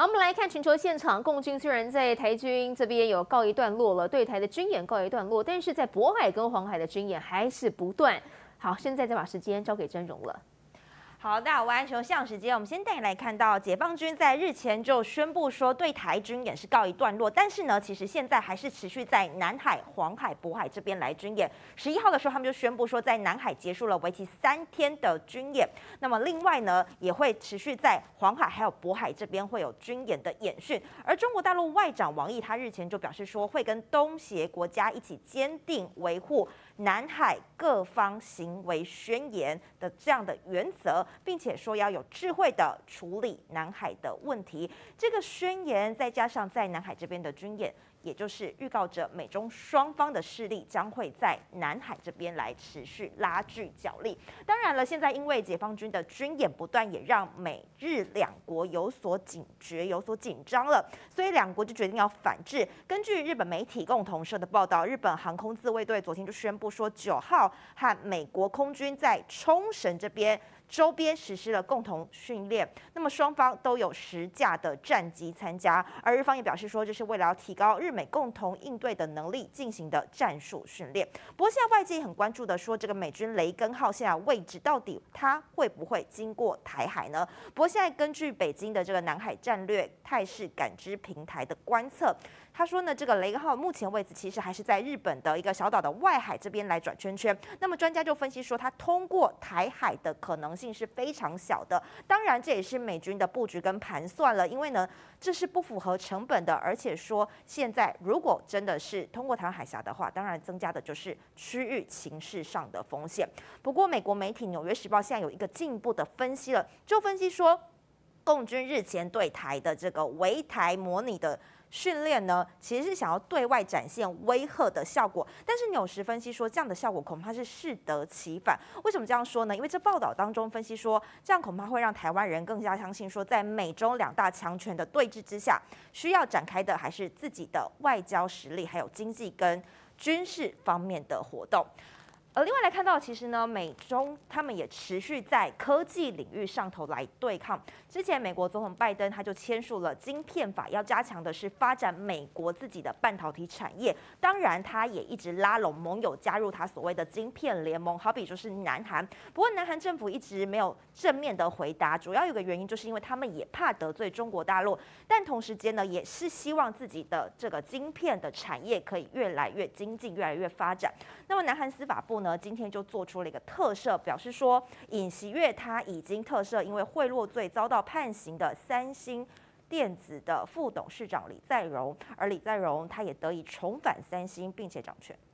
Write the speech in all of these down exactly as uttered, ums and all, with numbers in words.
好，我们来看全球现场，共军虽然在台军这边有告一段落了，对台的军演告一段落，但是在渤海跟黄海的军演还是不断。好，现在再把时间交给真荣了。 好，大家好，安熊像时间，我们先带你来看到解放军在日前就宣布说对台军演是告一段落，但是呢，其实现在还是持续在南海、黄海、渤海这边来军演。十一号的时候，他们就宣布说在南海结束了为期三天的军演，那么另外呢，也会持续在黄海还有渤海这边会有军演的演训。而中国大陆外长王毅他日前就表示说，会跟东协国家一起坚定维护南海各方行为宣言的这样的原则，并且说要有智慧的处理南海的问题。这个宣言再加上在南海这边的军演，也就是预告着美中双方的势力将会在南海这边来持续拉锯角力。当然了，现在因为解放军的军演不断，也让美日两国有所警觉、有所紧张了，所以两国就决定要反制。根据日本媒体共同社的报道，日本航空自卫队昨天就宣布说，九号和美国空军在冲绳这边周边实施了共同训练，那么双方都有十架的战机参加，而日方也表示说，这是为了要提高日美共同应对的能力进行的战术训练。不过现在外界也很关注的说，这个美军雷根号现在位置到底它会不会经过台海呢？不过现在根据北京的这个南海战略态势感知平台的观测，他说呢，这个雷根号目前位置其实还是在日本的一个小岛的外海这边来转圈圈。那么专家就分析说，它通过台海的可能性是非常小的。当然，这也是美军的布局跟盘算了，因为呢，这是不符合成本的，而且说现在如果真的是通过台湾海峡的话，当然增加的就是区域情势上的风险。不过，美国媒体《纽约时报》现在有一个进一步的分析了，就分析说，共军日前对台的这个围台模拟的训练呢，其实是想要对外展现威吓的效果，但是纽时分析说，这样的效果恐怕是适得其反。为什么这样说呢？因为这报道当中分析说，这样恐怕会让台湾人更加相信说，在美中两大强权的对峙之下，需要展开的还是自己的外交实力，还有经济跟军事方面的活动。而另外来看到，其实呢，美中他们也持续在科技领域上头来对抗。之前美国总统拜登他就签署了晶片法，要加强的是发展美国自己的半导体产业。当然，他也一直拉拢盟友加入他所谓的晶片联盟，好比就是南韩。不过，南韩政府一直没有正面的回答，主要有个原因就是因为他们也怕得罪中国大陆，但同时间呢，也是希望自己的这个晶片的产业可以越来越精进，越来越发展。那么，南韩司法部呢，今天就做出了一个特赦，表示说尹锡悦他已经特赦因为贿赂罪遭到判刑的三星电子的副董事长李在镕，而李在镕他也得以重返三星，并且掌权。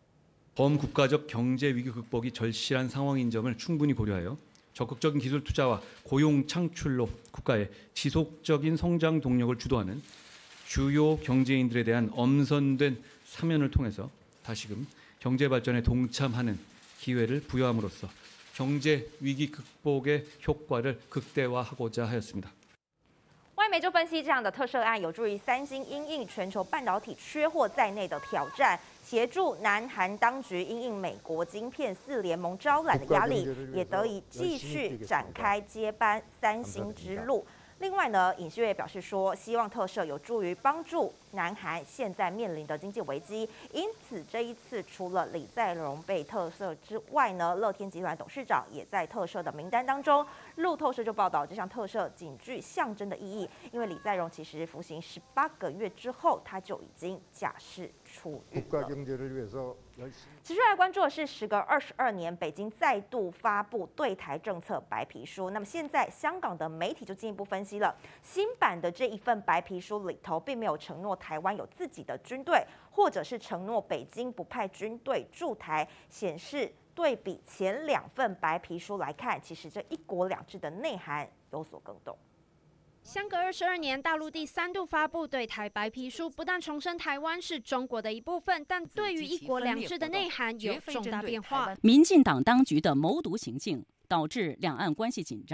범국가적 경제 위기 극복이 절실한 상황인 점을 충분히 고려하여 적극적인 기술 투자와 고용 창출로 국가의 지속적인 성장 동력을 주도하는 주요 경제인들에 대한 엄선된 사면을 통해서 다시금 경제 발전에 동참하는 기회를 부여함으로써 경제 위기 극복의 효과를 극대화하고자 하였습니다. 外媒就分析，这样的特赦案有助于三星因应全球半导体缺货在内的挑战，协助南韩当局因应美国晶片四联盟招揽的压力，也得以继续展开接班三星之路。另外呢，尹锡悦也表示说，希望特赦有助于帮助南韩现在面临的经济危机。因此，这一次除了李在镕被特赦之外呢，乐天集团董事长也在特赦的名单当中。路透社就报道，这项特赦仅具象征的意义，因为李在镕其实服刑十八个月之后，他就已经假释出狱了。持续来关注的是，时隔二十二年，北京再度发布对台政策白皮书。那么现在香港的媒体就进一步分析了，新版的这一份白皮书里头，并没有承诺台湾有自己的军队，或者是承诺北京不派军队驻台，显示对比前两份白皮书来看，其实这一国两制的内涵有所更动。 相隔二十二年，大陆第三度发布对台白皮书，不但重申台湾是中国的一部分，但对于一国两制的内涵有重大变化。 民进党当局的谋独行径，导致两岸关系紧张，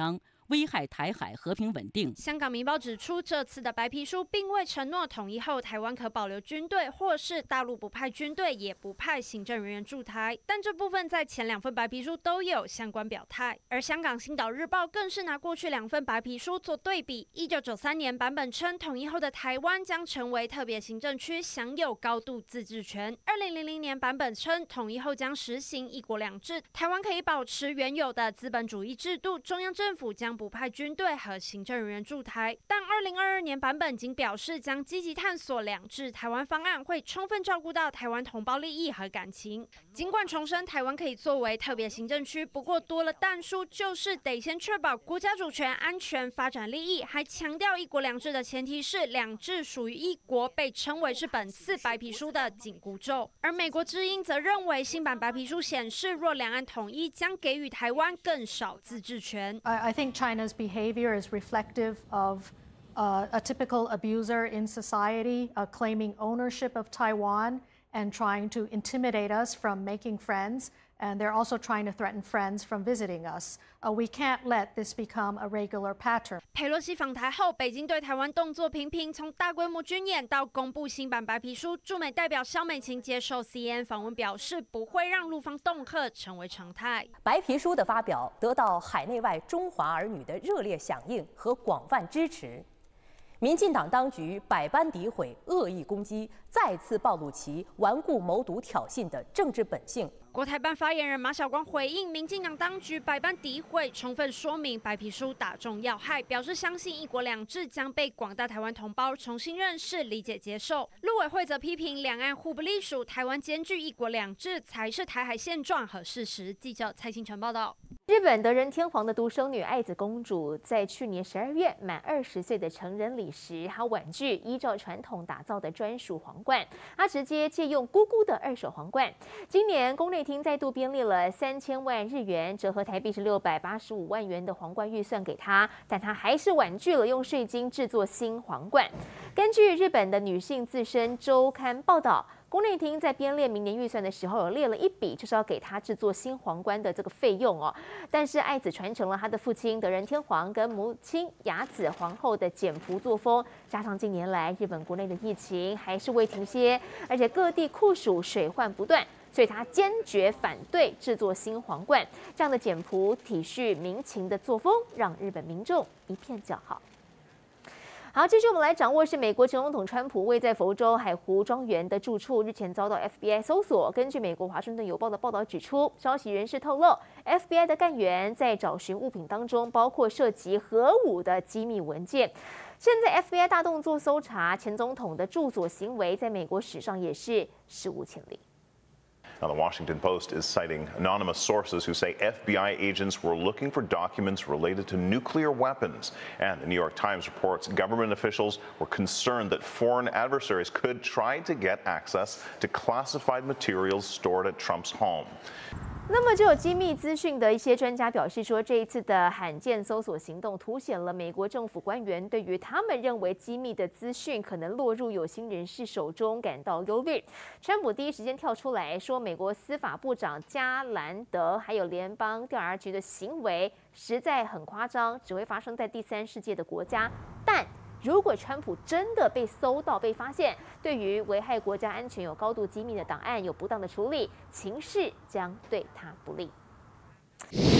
危害台海和平稳定。 香港《明报》指出，这次的白皮书并未承诺统一后台湾可保留军队，或是大陆不派军队也不派行政人员驻台，但这部分在前两份白皮书都有相关表态。而香港《星岛日报》更是拿过去两份白皮书做对比。一九九三年版本称，统一后的台湾将成为特别行政区，享有高度自治权。二零零零年版本称，统一后将实行一国两制，台湾可以保持原有的资本主义制度，中央政府将不派军队和行政人员驻台。但二零二二年版本仅表示将积极探索两制台湾方案，会充分照顾到台湾同胞利益和感情。尽管重申台湾可以作为特别行政区，不过多了但书，就是得先确保国家主权、安全、发展利益，还强调一国两制的前提是两制属于一国，被称为是本次白皮书的紧箍咒。而美国之音则认为，新版白皮书显示，若两岸统一，将给予台湾更少自治权。 I, I think China's behavior is reflective of uh, a typical abuser in society, uh, claiming ownership of Taiwan and trying to intimidate us from making friends. And they're also trying to threaten friends from visiting us. Uh, we can't let this become a regular pattern. 佩洛西访台后，北京对台湾动作频频，从大规模军演到公布新版白皮书。驻美代表萧美琴接受 C N N 访问表示，不会让陆方恫吓成为常态。 白皮书的发表得到海内外中华儿女的热烈响应和广泛支持。民进党当局百般诋毁、恶意攻击，再次暴露其顽固谋独挑衅的政治本性。 国台办发言人马晓光回应民进党当局百般诋毁，充分说明白皮书打中要害，表示相信一国两制将被广大台湾同胞重新认识、理解、接受。陆委会则批评两岸互不隶属，台湾兼具一国两制才是台海现状和事实。记者蔡清晨报道。 日本德仁天皇的独生女爱子公主，在去年十二月满二十岁的成人礼时，她婉拒依照传统打造的专属皇冠，她直接借用姑姑的二手皇冠。今年宫内厅再度编列了三千万日元，折合台币是六百八十五万元的皇冠预算给她，但她还是婉拒了用税金制作新皇冠。根据日本的女性自身周刊报道，宫内厅在编列明年预算的时候，有列了一笔，就是要给他制作新皇冠的这个费用哦。但是爱子传承了他的父亲德仁天皇跟母亲雅子皇后的简朴作风，加上近年来日本国内的疫情还是未停歇，而且各地酷暑水患不断，所以他坚决反对制作新皇冠。这样的简朴、体恤民情的作风，让日本民众一片叫好。好，继续我们来掌握是美国前总统川普位在佛州海湖庄园的住处，日前遭到 F B I 搜索。根据美国华盛顿邮报的报道指出，消息人士透露 ，F B I 的干员在找寻物品当中，包括涉及核武的机密文件。现在 F B I 大动作搜查前总统的住所行为，在美国史上也是史无前例。 Now, the Washington Post is citing anonymous sources who say F B I agents were looking for documents related to nuclear weapons. And the New York Times reports government officials were concerned that foreign adversaries could try to get access to classified materials stored at Trump's home. 那么，就有机密资讯的一些专家表示说，这一次的罕见搜索行动凸显了美国政府官员对于他们认为机密的资讯可能落入有心人士手中感到忧虑。川普第一时间跳出来说，美国司法部长加兰德还有联邦调查局的行为实在很夸张，只会发生在第三世界的国家。但如果川普真的被搜到、被发现，对于危害国家安全有高度机密的档案有不当的处理，情势将对他不利。